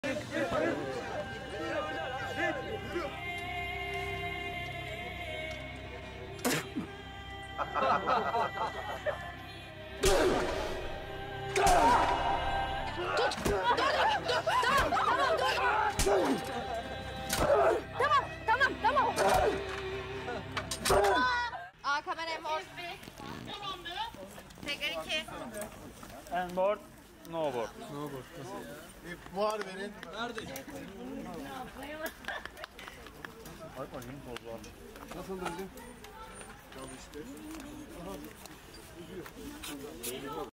Tamam. Kamera board. Tekrar 2. And board, no board. Buhar verin. Nerede? Bak annem toz var. Nasıl döneceğim? Çalıştı.